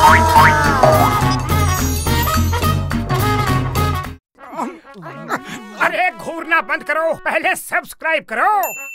अरे घूरना बंद करो, पहले सब्सक्राइब करो।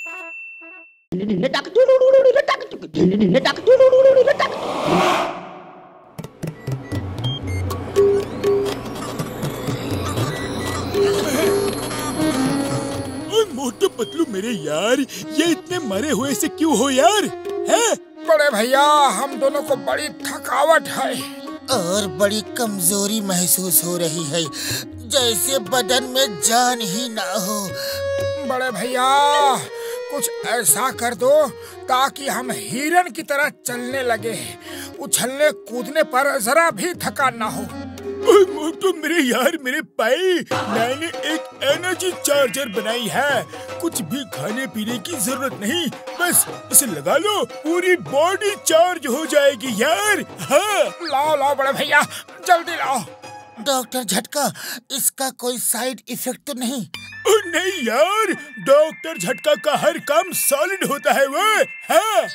मोटू पतलू मेरे यार, ये इतने मरे हुए से क्यों हो यार? है बड़े भैया, हम दोनों को बड़ी थकावट है और बड़ी कमजोरी महसूस हो रही है, जैसे बदन में जान ही ना हो। बड़े भैया, कुछ ऐसा कर दो ताकि हम हिरन की तरह चलने लगे, उछलने कूदने पर जरा भी थकान ना हो। मोटू मेरे यार, मेरे भाई, मैंने एक एनर्जी चार्जर बनाई है। कुछ भी खाने पीने की जरूरत नहीं, बस इसे लगा लो, पूरी बॉडी चार्ज हो जाएगी यार। हाँ। लाओ लाओ बड़े भैया, जल्दी लाओ। डॉक्टर झटका, इसका कोई साइड इफेक्ट तो नहीं? नहीं यार, डॉक्टर झटका का हर काम सॉलिड होता है वो। हाँ।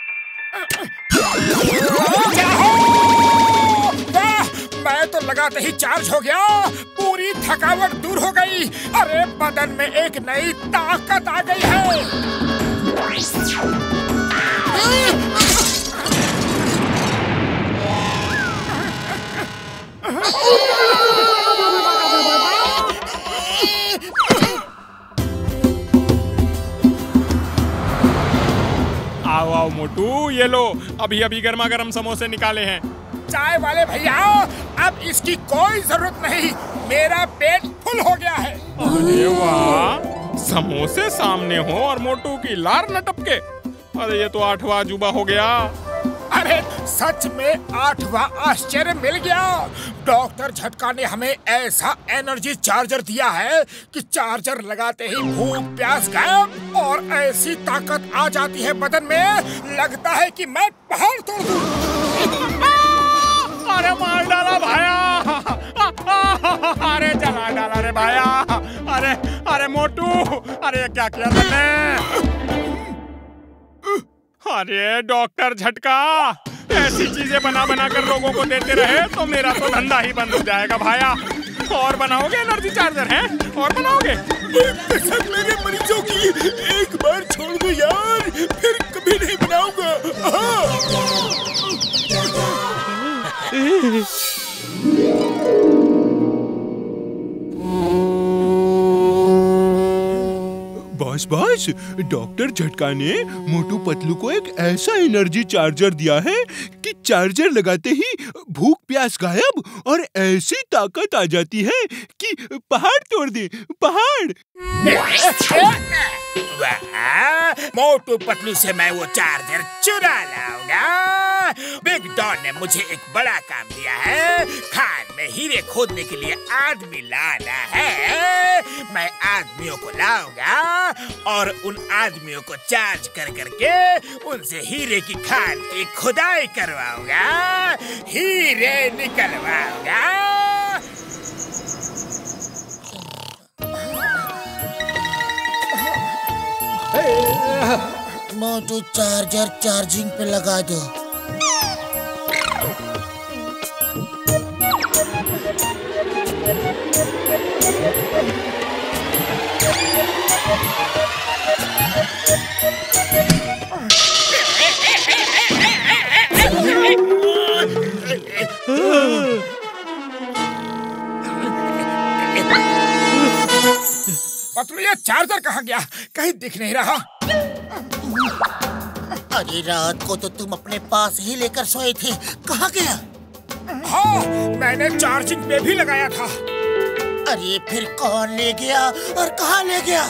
मैं तो लगाते ही चार्ज हो गया, पूरी थकावट दूर हो गई। अरे बदन में एक नई ताकत आ गई है। आओ आओ मोटू, ये लो, अभी अभी गर्मा गर्म समोसे निकाले हैं। चाय वाले भैया, अब इसकी कोई जरूरत नहीं, मेरा पेट फुल हो गया है। अरे वाह, समोसे सामने हो और मोटू की लार न टपके। अरे ये तो 8वां अजूबा हो गया। अरे सच में 8वां आश्चर्य मिल गया। डॉक्टर झटका ने हमें ऐसा एनर्जी चार्जर दिया है कि चार्जर लगाते ही भूख प्यास गायब और ऐसी ताकत आ जाती है बदन में, लगता है कि मैं पहाड़ तोड़ दूं। अरे मार डाला भाया, अरे जला डाला रे भाया। अरे अरे मोटू, अरे क्या किया तुमने? अरे डॉक्टर झटका, ऐसी चीजें बना बना कर लोगों को देते रहे तो मेरा तो धंधा ही बंद हो जाएगा भाया। और बनाओगे एनर्जी चार्जर? है और बनाओगे? कसम मेरे मरीजों की, एक बार छोड़ दो यार, फिर कभी नहीं बनाऊंगा। बॉस, डॉक्टर झटका ने मोटू पतलू को एक ऐसा एनर्जी चार्जर दिया है कि चार्जर लगाते ही भूख प्यास गायब और ऐसी ताकत आ जाती है कि पहाड़ तोड़ दे, पहाड़। मोटू पतलू से मैं वो चार्जर चुरा लाऊंगा। बिग डॉन ने मुझे एक बड़ा काम दिया है, खान में हीरे खोदने के लिए आदमी लाना है। मैं आदमियों को लाऊंगा और उन आदमियों को चार्ज कर करके उनसे हीरे की खान की खुदाई करवाऊंगा, हीरे निकलवाऊंगा। मोटू चार्जर चार्जिंग पे लगा दो। पतलू, ये चार्जर कहाँ गया? कहीं दिख नहीं रहा। अरे रात को तो तुम अपने पास ही लेकर सोए थे, कहाँ गया? हाँ, मैंने चार्जिंग पे भी लगाया था। अरे फिर कौन ले गया और कहाँ ले गया?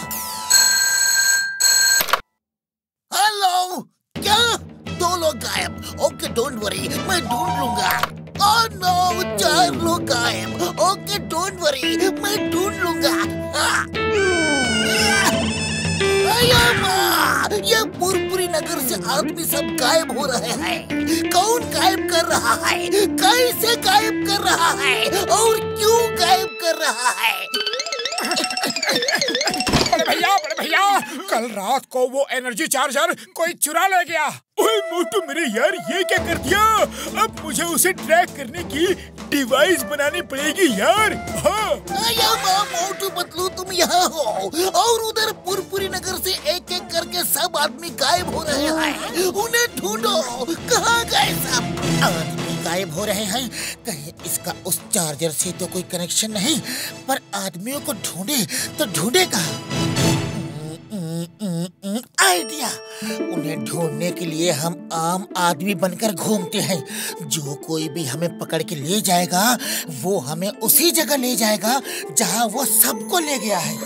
हेलो, क्या? 2 लोग गायब। ओके डोंट वरी, मैं ढूंढ लूंगा। ओह नो, 4 लोग गायब। ओके डोंट वरी, मैं ढूंढ लूंगा। ये पुरपुरी नगर से आदमी सब गायब हो रहे हैं। कौन गायब कर रहा है? कैसे गायब कर रहा है? और क्यों गायब कर रहा है? भैया, बड़े भैया, कल रात को वो एनर्जी चार्जर कोई चुरा ले गया। ओए मोटू मेरे यार, ये क्या कर दिया? अब मुझे उसे ट्रैक करने की डिवाइस बनानी पड़ेगी यार। हाँ। मोटू पतलू तुम यहाँ हो और उधर पुरपुरी नगर से एक एक करके सब आदमी गायब हो रहे हैं। उन्हें ढूंढो, कहाँ गए सब? आदमी गायब हो रहे हैं, कहीं इसका उस चार्जर से तो कोई कनेक्शन नहीं। पर आदमियों को ढूंढे तो ढूंढे कहाँ? आइडिया, उन्हें ढूंढने के लिए हम आम आदमी बनकर घूमते हैं। जो कोई भी हमें पकड़ के ले जाएगा वो हमें उसी जगह ले जाएगा जहां वो सबको ले गया है।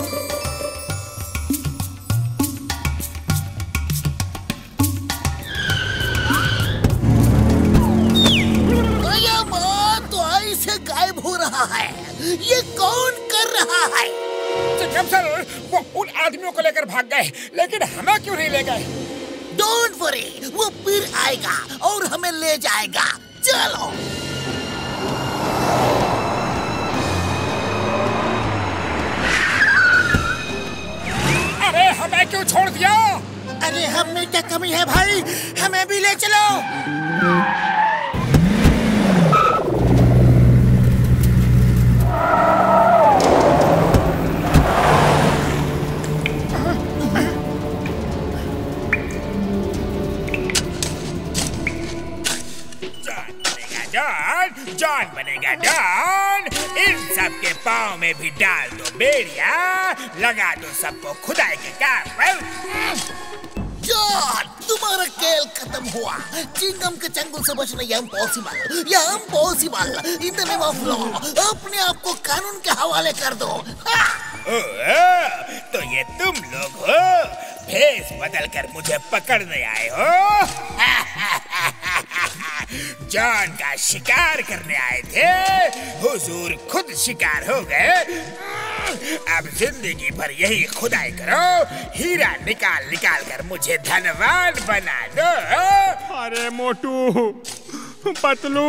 तो आई से गायब हो रहा है, ये कौन कर रहा है? सर, वो उन आदमियों को लेकर भाग गए, लेकिन हमें क्यों नहीं ले गए? डोंट वरी, वो फिर आएगा और हमें ले जाएगा। चलो। अरे हमें क्यों छोड़ दिया? अरे हम में क्या कमी है भाई, हमें भी ले चलो। जॉन बनेगा डॉन। इन सब के पाँव में भी डाल दो बेड़िया, लगा दो सबको खुदाई के काम पर। जॉन, तुम्हारा खेल खत्म हुआ। चिंगम के चंगुल से बचना इम्पॉसिबल, यह impossible. In the name of law अपने आप को कानून के हवाले कर दो। तो ये तुम लोग हो, भेष बदल कर मुझे पकड़ने आए हो। जॉन का शिकार करने आए थे, हुजूर खुद शिकार हो गए। अब जिंदगी भर यही खुदाई करो, हीरा निकाल निकाल कर मुझे धनवान बना दो। अरे मोटू पतलू,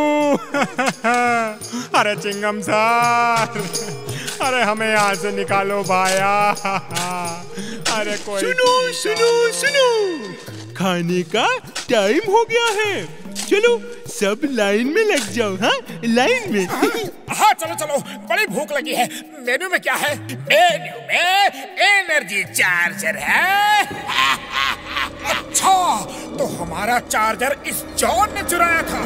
अरे चिंगम सर, अरे हमें यहाँ से निकालो भाया। अरे कोई सुनो, खाने का टाइम हो गया है। चलो सब लाइन में लग जाओ। हाँ, लाइन में। हाँ चलो, बड़ी भूख लगी है। मेनू में क्या है? मेनू में एनर्जी चार्जर है। अच्छा, तो हमारा चार्जर इस जॉन ने चुराया था।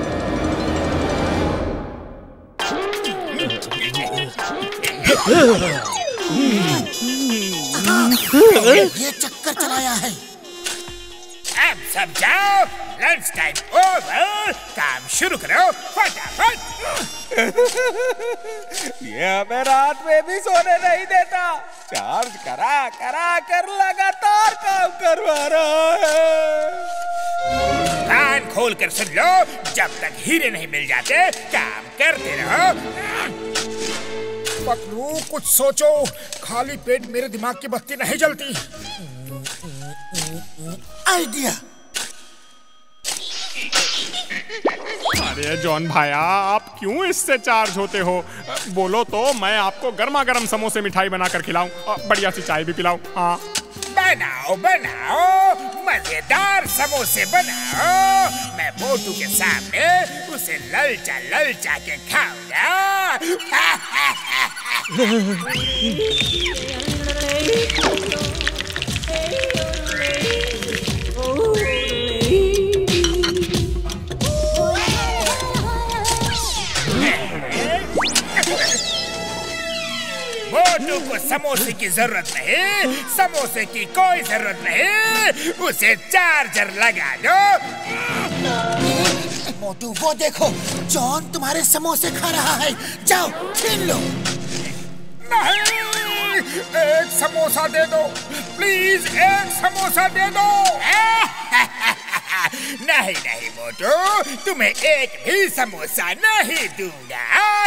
ये चक्कर चलाया है। अब सब जाओ, लंच टाइम ओवर, काम शुरू करो फटाफट। ये हमें रात में भी सोने नहीं देता, चार्ज करा कर लगातार काम करवा रहा है। कान खोल कर सुन लो, जब तक हीरे नहीं मिल जाते काम करते रहो। पतलू कुछ सोचो, खाली पेट मेरे दिमाग की बत्ती नहीं जलती। आइडिया। अरे जॉन भाया, आप क्यों इससे चार्ज होते हो? बोलो तो मैं आपको गर्मा गर्म समोसे मिठाई बनाकर खिलाऊं, बढ़िया सी चाय भी पिलाऊं। हाँ बनाओ, मजेदार समोसे बनाओ। मैं मोटू के सामने उसे ललचा के खाऊंगा। मोटू को समोसे की जरूरत नहीं, समोसे की कोई जरूरत नहीं, उसे चार्जर लगा दो। मोटू वो देखो, जॉन तुम्हारे समोसे खा रहा है, जाओ छीन लो। नहीं, एक समोसा दे दो प्लीज, एक समोसा दे दो। नहीं मोटू, तुम्हें एक भी समोसा नहीं दूंगा।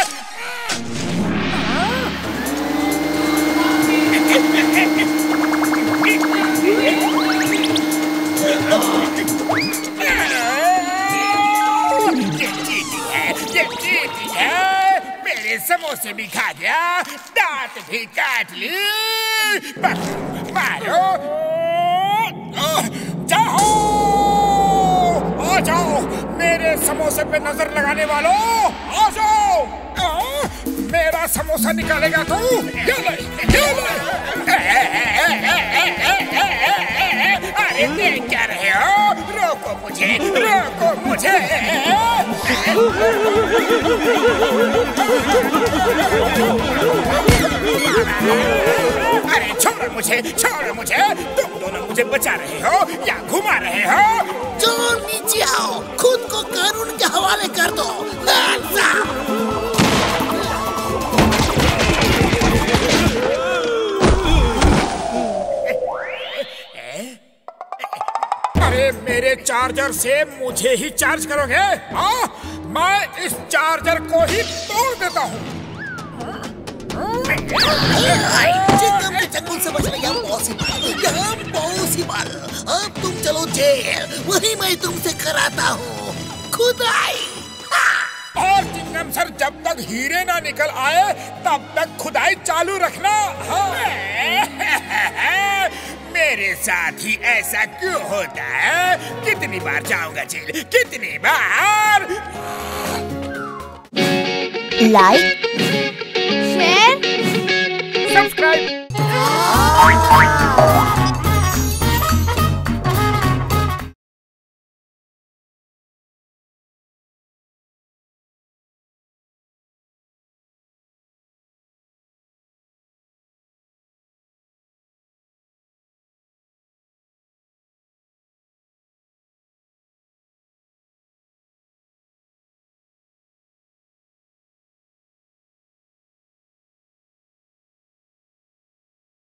ये चीटी है, मेरे समोसे भी खा गया, दांत भी काट ली। मारो, जाओ, आ जाओ, मेरे समोसे पे नजर लगाने वालों, आ जाओ। मेरा समोसा निकालेगा तू? अरे देख क्या रहे हो? रोको मुझे, रोको मुझे। अरे छोड़ो मुझे, छोड़ो मुझे। तुम दोनों मुझे बचा रहे हो या घुमा रहे हो? जो नीचे आओ, खुद को कानून के हवाले कर दो। अरे मेरे चार्जर से मुझे ही चार्ज करोगे? हाँ, मैं इस चार्जर को ही तोड़ देता हूँ। चंगुल से बचना यहाँ पॉसिबल। अब तुम चलो जेल, वही मैं तुमसे कराता हूँ खुदाई। और चिंगम सर, जब तक हीरे ना निकल आए तब तक खुदाई चालू रखना। हाँ। मेरे साथ ही ऐसा क्यों होता है? कितनी बार जाऊंगा जेल, कितनी बार? Like, share, subscribe.